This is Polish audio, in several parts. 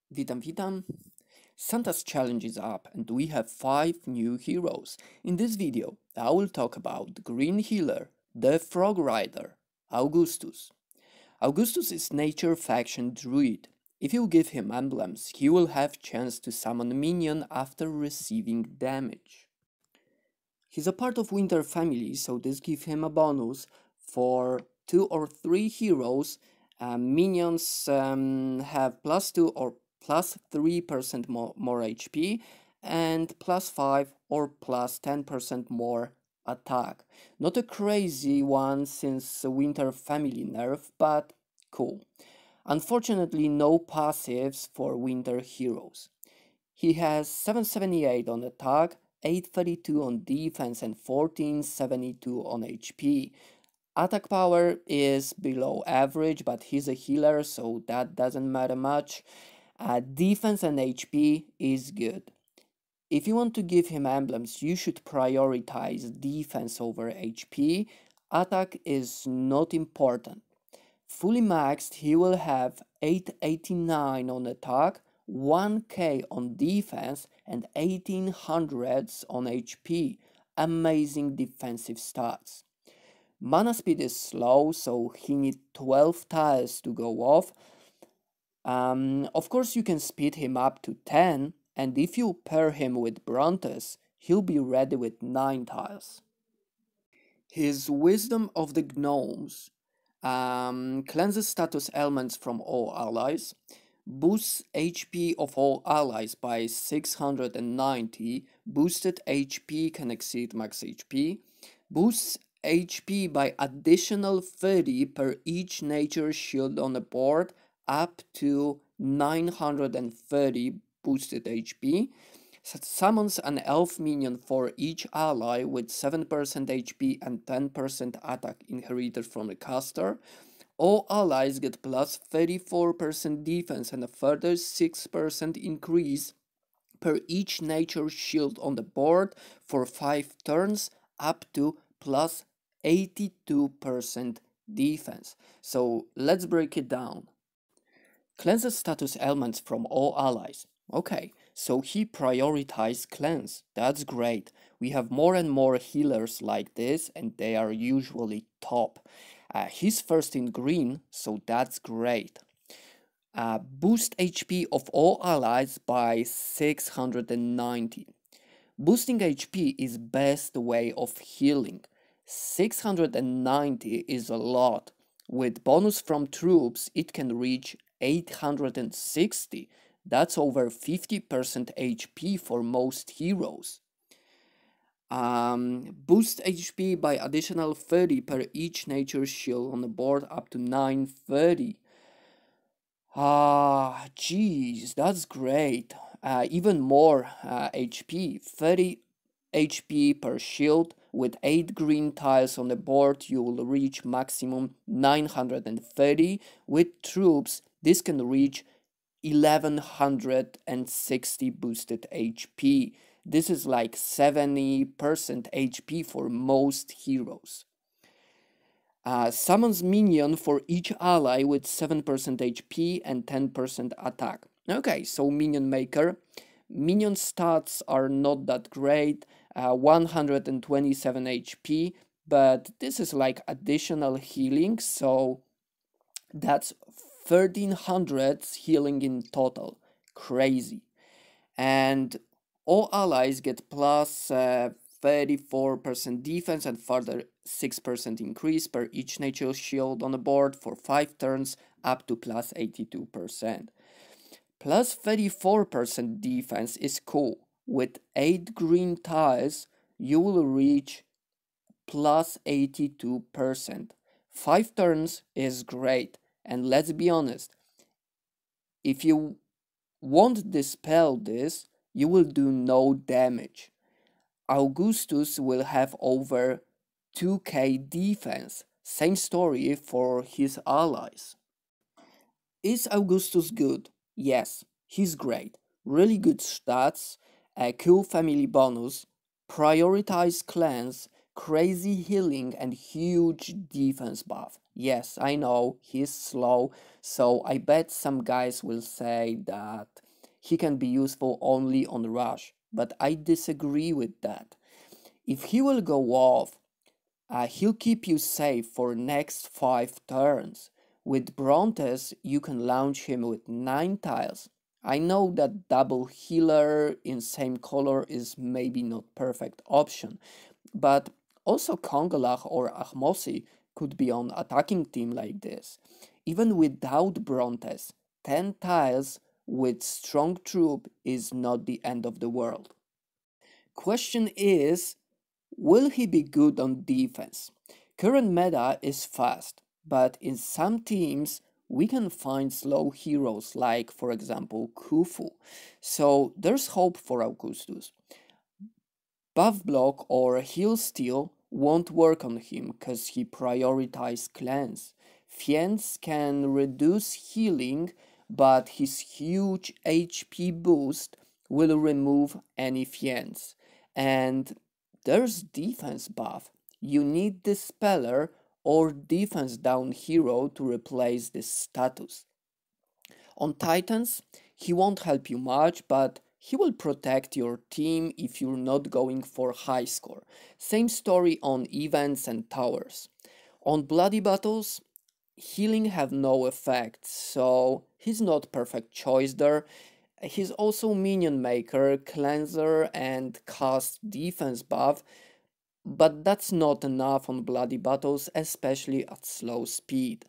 Witam, witam. Santa's challenge is up and we have 5 new heroes. In this video, I will talk about the Green Healer, the Frog Rider, Augustus. Augustus is nature faction druid. If you give him emblems, he will have chance to summon a minion after receiving damage. He's a part of Winter family, so this gives him a bonus for 2 or 3 heroes. Minions have +2 or +3% more HP and +5 or +10% more attack. Not a crazy one since Winter family nerf, but cool. Unfortunately, no passives for Winter heroes. He has 778 on attack, 832 on defense and 1472 on HP. Attack power is below average, but he's a healer, so that doesn't matter much. Defense and HP is good. If you want to give him emblems, you should prioritize defense over HP. Attack is not important. Fully maxed, he will have 889 on attack, 1k on defense, and 1800 on HP. Amazing defensive stats. Mana speed is slow, so he needs 12 tiles to go off. Of course, you can speed him up to 10, and if you pair him with Brontes, he'll be ready with 9 tiles. His Wisdom of the Gnomes cleanses status elements from all allies, boosts HP of all allies by 690, boosted HP can exceed max HP, boosts HP by additional 30 per each nature shield on the board up to 930 boosted HP, summons an elf minion for each ally with 7% HP and 10% attack inherited from the caster. All allies get plus 34% defense and a further 6% increase per each nature shield on the board for 5 turns up to plus 82% defense. So let's break it down. Cleanses status elements from all allies. Okay, so he prioritized cleanse. That's great. We have more and more healers like this, and they are usually top. He's first in green, so that's great. Boost HP of all allies by 690. Boosting HP is best way of healing. 690 is a lot. With bonus from troops, it can reach 860. That's over 50% HP for most heroes. Boost HP by additional 30 per each nature shield on the board up to 930. Geez, that's great. Even more HP, 30 HP per shield. With 8 green tiles on the board, you will reach maximum 930. With troops, this can reach 1160 boosted HP. This is like 70% HP for most heroes. Summons minion for each ally with 7% HP and 10% attack. Okay, so minion maker. Minion stats are not that great, 127 HP, but this is like additional healing, so that's 1300 healing in total. Crazy. And all allies get plus 34% defense and further 6% increase per each nature shield on the board for 5 turns up to plus 82%. Plus 34% defense is cool. With 8 green tiles, you will reach plus 82%. 5 turns is great, and let's be honest, if you won't dispel this, you will do no damage. Augustus will have over 2k defense. Same story for his allies. Is Augustus good? Yes, he's great. Really good stats, a cool family bonus, prioritize cleanse, crazy healing and huge defense buff. Yes, I know, he's slow, so I bet some guys will say that he can be useful only on rush, but I disagree with that. If he will go off, he'll keep you safe for next 5 turns. With Brontes, you can launch him with 9 tiles. I know that double healer in same color is maybe not perfect option, but also Kongalach or Ahmosi could be on attacking team like this. Even without Brontes, 10 tiles with strong troop is not the end of the world. Question is, will he be good on defense? Current meta is fast, but in some teams we can find slow heroes like, for example, Khufu. So there's hope for Augustus. Buff block or heal steal won't work on him cause he prioritizes cleanse. Fiends can reduce healing, but his huge HP boost will remove any fiends. And there's defense buff. You need Dispeller or defense down hero to replace this status. On Titans, he won't help you much, but he will protect your team if you're not going for high score. Same story on events and towers. On Bloody Battles, healing have no effect, so he's not perfect choice there. He's also minion maker, cleanser and cast defense buff, but that's not enough on Bloody Battles, especially at slow speed.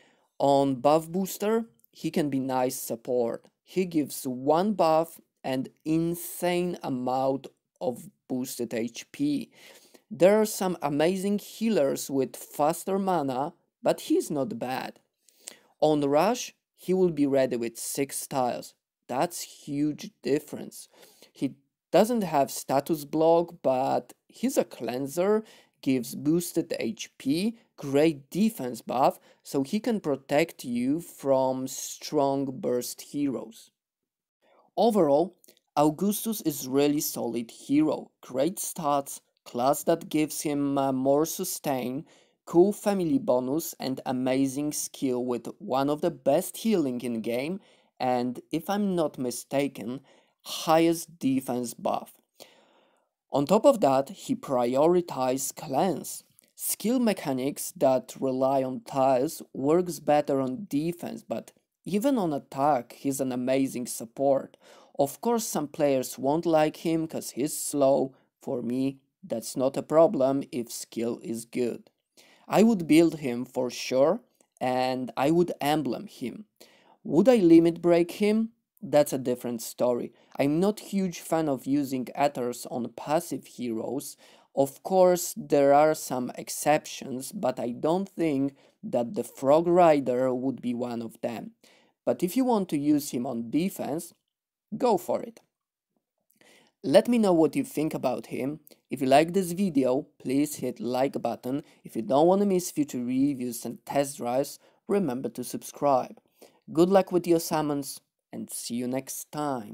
On Buff Booster, he can be nice support. He gives 1 buff and insane amount of boosted HP. There are some amazing healers with faster mana, but he's not bad. On Rush, he will be ready with 6 tiles. That's huge difference. He doesn't have status block, but he's a cleanser, gives boosted HP, great defense buff, so he can protect you from strong burst heroes. Overall, Augustus is really solid hero, great stats, class that gives him more sustain, cool family bonus and amazing skill with one of the best healing in game and, if I'm not mistaken, highest defense buff. On top of that, he prioritizes cleanse. Skill mechanics that rely on tiles works better on defense, but even on attack, he's an amazing support. Of course, some players won't like him because he's slow. For me, that's not a problem if skill is good. I would build him for sure, and I would emblem him. Would I limit break him? That's a different story. I'm not huge fan of using ethers on passive heroes. Of course, there are some exceptions, but I don't think that the Frog Rider would be one of them. But if you want to use him on defense, go for it. Let me know what you think about him. If you like this video, please hit like button. If you don't want to miss future reviews and test drives, remember to subscribe. Good luck with your summons and see you next time.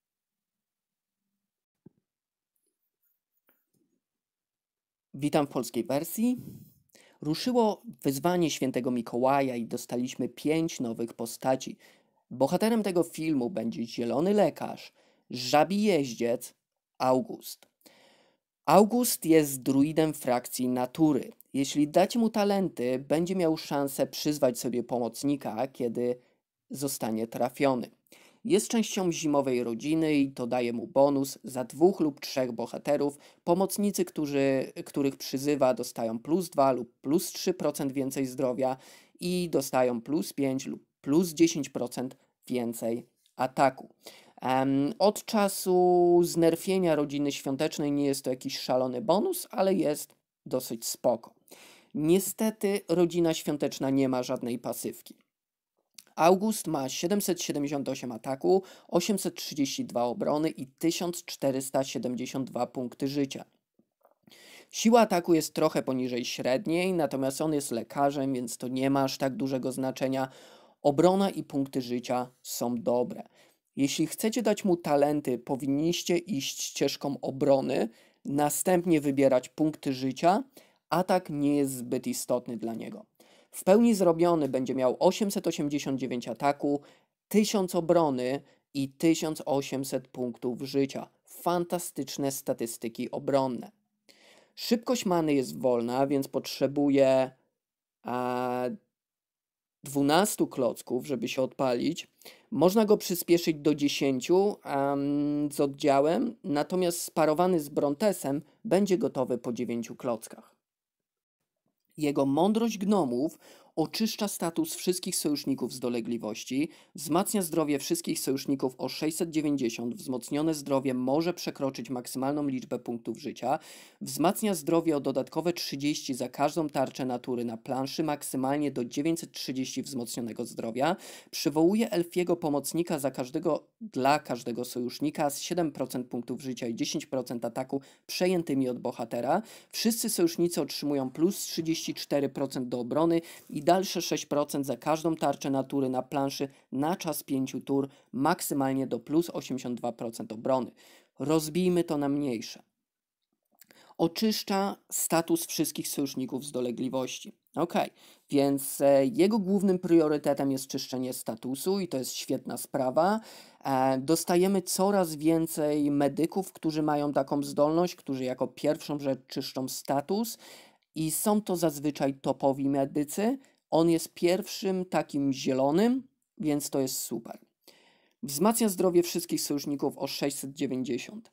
Witam w polskiej wersji. Ruszyło wyzwanie Świętego Mikołaja i dostaliśmy 5 nowych postaci. Bohaterem tego filmu będzie Zielony Lekarz, Żabi Jeździec, August. August jest druidem frakcji natury. Jeśli dacie mu talenty, będzie miał szansę przyzwać sobie pomocnika, kiedy zostanie trafiony. Jest częścią zimowej rodziny i to daje mu bonus za 2 lub 3 bohaterów. Pomocnicy, których przyzywa, dostają +2 lub +3% więcej zdrowia i dostają +5 lub +10% więcej ataku. Od czasu znerfienia rodziny świątecznej nie jest to jakiś szalony bonus, ale jest dosyć spoko. Niestety rodzina świąteczna nie ma żadnej pasywki. August ma 778 ataku, 832 obrony i 1472 punkty życia. Siła ataku jest trochę poniżej średniej, natomiast on jest lekarzem, więc to nie ma aż tak dużego znaczenia. Obrona i punkty życia są dobre. Jeśli chcecie dać mu talenty, powinniście iść ścieżką obrony, następnie wybierać punkty życia. Atak nie jest zbyt istotny dla niego. W pełni zrobiony będzie miał 889 ataku, 1000 obrony i 1800 punktów życia. Fantastyczne statystyki obronne. Szybkość many jest wolna, więc potrzebuje 12 klocków, żeby się odpalić. Można go przyspieszyć do 10 z oddziałem, natomiast sparowany z Brontesem będzie gotowy po 9 klockach. Jego mądrość gnomów oczyszcza status wszystkich sojuszników z dolegliwości, wzmacnia zdrowie wszystkich sojuszników o 690, wzmocnione zdrowie może przekroczyć maksymalną liczbę punktów życia, wzmacnia zdrowie o dodatkowe 30 za każdą tarczę natury na planszy, maksymalnie do 930 wzmocnionego zdrowia, przywołuje elfiego pomocnika dla każdego sojusznika z 7% punktów życia i 10% ataku przejętymi od bohatera. Wszyscy sojusznicy otrzymują plus 34% do obrony i dalsze 6% za każdą tarczę natury na planszy na czas 5 tur, maksymalnie do plus 82% obrony. Rozbijmy to na mniejsze. Oczyszcza status wszystkich sojuszników z dolegliwości. Ok, więc jego głównym priorytetem jest czyszczenie statusu i to jest świetna sprawa. Dostajemy coraz więcej medyków, którzy mają taką zdolność, którzy jako pierwszą rzecz czyszczą status i są to zazwyczaj topowi medycy. On jest pierwszym takim zielonym, więc to jest super. Wzmacnia zdrowie wszystkich sojuszników o 690.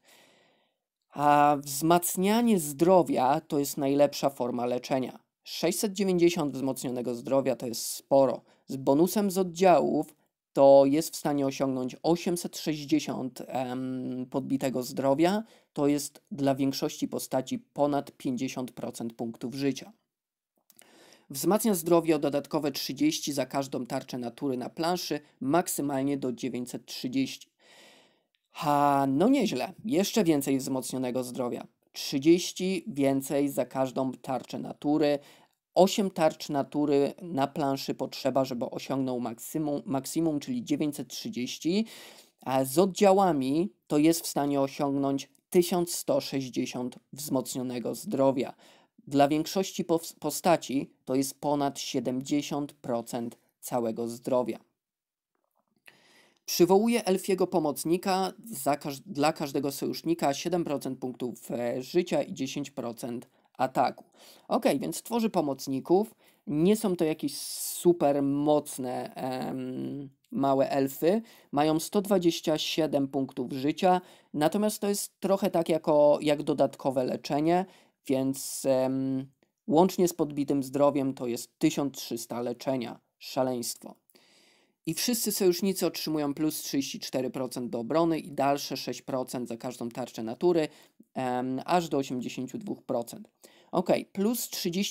A wzmacnianie zdrowia to jest najlepsza forma leczenia. 690 wzmocnionego zdrowia to jest sporo. Z bonusem z oddziałów to jest w stanie osiągnąć 860 podbitego zdrowia. To jest dla większości postaci ponad 50% punktów życia. Wzmacnia zdrowie o dodatkowe 30 za każdą tarczę natury na planszy, maksymalnie do 930. No nieźle. Jeszcze więcej wzmocnionego zdrowia. 30 więcej za każdą tarczę natury. 8 tarcz natury na planszy potrzeba, żeby osiągnął maksimum, czyli 930. A z oddziałami to jest w stanie osiągnąć 1160 wzmocnionego zdrowia. Dla większości postaci to jest ponad 70% całego zdrowia. Przywołuje elfiego pomocnika dla każdego sojusznika 7% punktów życia i 10% ataku. Ok, więc tworzy pomocników. Nie są to jakieś super mocne małe elfy. Mają 127 punktów życia, natomiast to jest trochę tak jak dodatkowe leczenie, więc łącznie z podbitym zdrowiem to jest 1300 leczenia. Szaleństwo. I wszyscy sojusznicy otrzymują plus 34% do obrony i dalsze 6% za każdą tarczę natury, aż do 82%. Ok, plus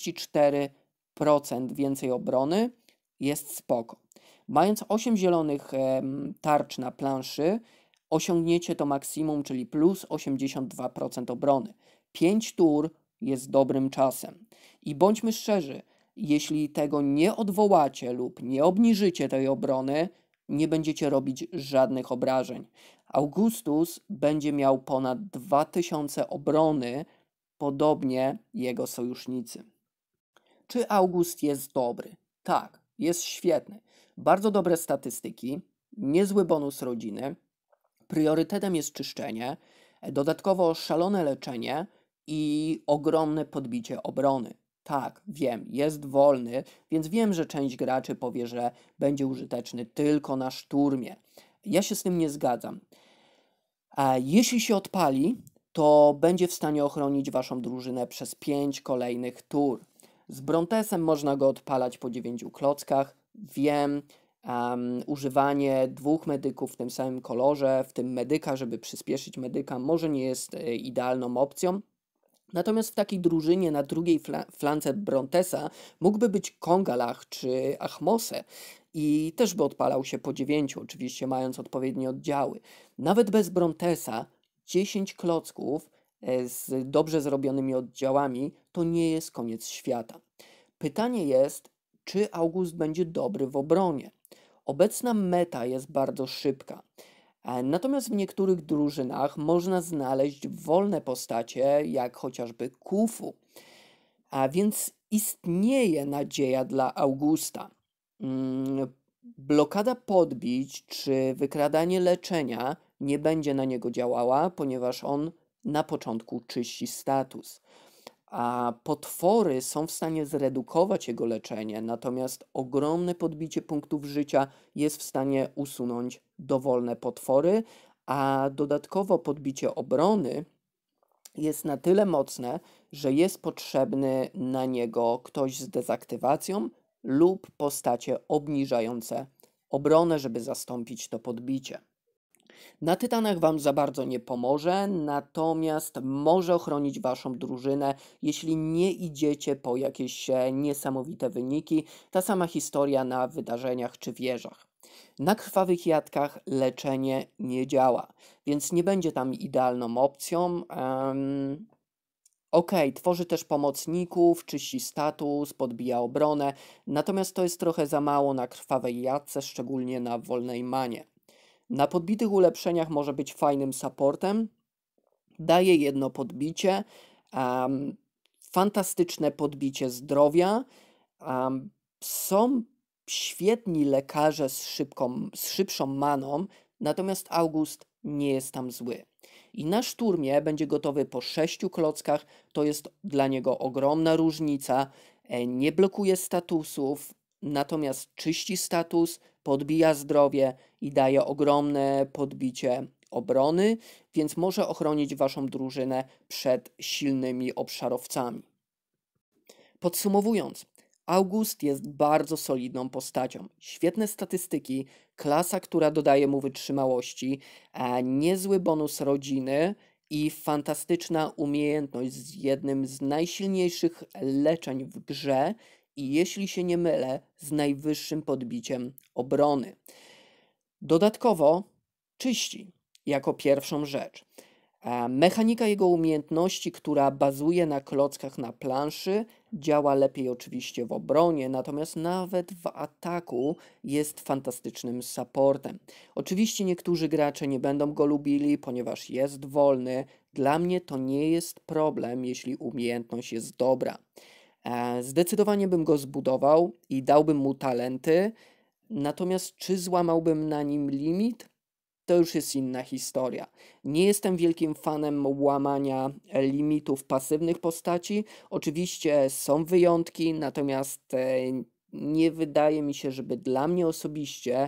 34% więcej obrony jest spoko. Mając 8 zielonych tarcz na planszy, osiągniecie to maksimum, czyli plus 82% obrony. 5 tur jest dobrym czasem. I bądźmy szczerzy, jeśli tego nie odwołacie lub nie obniżycie tej obrony, nie będziecie robić żadnych obrażeń. Augustus będzie miał ponad 2000 obrony, podobnie jego sojusznicy. Czy August jest dobry? Tak, jest świetny. Bardzo dobre statystyki, niezły bonus rodziny, priorytetem jest czyszczenie, dodatkowo szalone leczenie i ogromne podbicie obrony. Tak, wiem, jest wolny, więc wiem, że część graczy powie, że będzie użyteczny tylko na szturmie. Ja się z tym nie zgadzam. A jeśli się odpali, to będzie w stanie ochronić waszą drużynę przez 5 kolejnych tur. Z Brontesem można go odpalać po 9 klockach. Wiem, używanie 2 medyków w tym samym kolorze, w tym medyka, żeby przyspieszyć medyka, może nie jest idealną opcją. Natomiast w takiej drużynie na drugiej flance Brontesa mógłby być Kongalach czy Achmose i też by odpalał się po 9, oczywiście mając odpowiednie oddziały. Nawet bez Brontesa 10 klocków z dobrze zrobionymi oddziałami to nie jest koniec świata. Pytanie jest, czy August będzie dobry w obronie. Obecna meta jest bardzo szybka. Natomiast w niektórych drużynach można znaleźć wolne postacie, jak chociażby Kufu. A więc istnieje nadzieja dla Augusta. Blokada podbić czy wykradanie leczenia nie będzie na niego działała, ponieważ on na początku czyści status. A potwory są w stanie zredukować jego leczenie, natomiast ogromne podbicie punktów życia jest w stanie usunąć dowolne potwory, a dodatkowo podbicie obrony jest na tyle mocne, że jest potrzebny na niego ktoś z dezaktywacją lub postacie obniżające obronę, żeby zastąpić to podbicie. Na Tytanach wam za bardzo nie pomoże, natomiast może ochronić waszą drużynę, jeśli nie idziecie po jakieś niesamowite wyniki. Ta sama historia na wydarzeniach czy wieżach. Na krwawych jadkach leczenie nie działa, więc nie będzie tam idealną opcją. Tworzy też pomocników, czyści status, podbija obronę, natomiast to jest trochę za mało na krwawej jadce, szczególnie na wolnej manie. Na podbitych ulepszeniach może być fajnym supportem, daje jedno podbicie, fantastyczne podbicie zdrowia, są świetni lekarze z szybszą maną, natomiast August nie jest tam zły. I na szturmie będzie gotowy po 6 klockach, to jest dla niego ogromna różnica, nie blokuje statusów, natomiast czyści status, podbija zdrowie i daje ogromne podbicie obrony, więc może ochronić waszą drużynę przed silnymi obszarowcami. Podsumowując, August jest bardzo solidną postacią. Świetne statystyki, klasa, która dodaje mu wytrzymałości, niezły bonus rodziny i fantastyczna umiejętność z jednym z najsilniejszych leczeń w grze i jeśli się nie mylę, z najwyższym podbiciem obrony. Dodatkowo czyści jako pierwszą rzecz. Mechanika jego umiejętności, która bazuje na klockach na planszy, działa lepiej oczywiście w obronie, natomiast nawet w ataku jest fantastycznym supportem. Oczywiście niektórzy gracze nie będą go lubili, ponieważ jest wolny. Dla mnie to nie jest problem, jeśli umiejętność jest dobra. Zdecydowanie bym go zbudował i dałbym mu talenty, natomiast czy złamałbym na nim limit? To już jest inna historia. Nie jestem wielkim fanem łamania limitów pasywnych postaci. Oczywiście są wyjątki, natomiast nie wydaje mi się, żeby dla mnie osobiście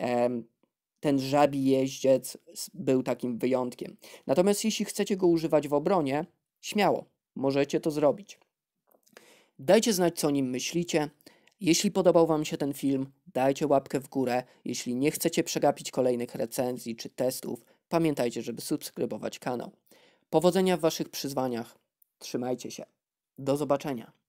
ten żabi jeździec był takim wyjątkiem. Natomiast jeśli chcecie go używać w obronie, śmiało, możecie to zrobić. Dajcie znać, co o nim myślicie. Jeśli podobał wam się ten film, dajcie łapkę w górę. Jeśli nie chcecie przegapić kolejnych recenzji czy testów, pamiętajcie, żeby subskrybować kanał. Powodzenia w waszych przyzwaniach. Trzymajcie się. Do zobaczenia.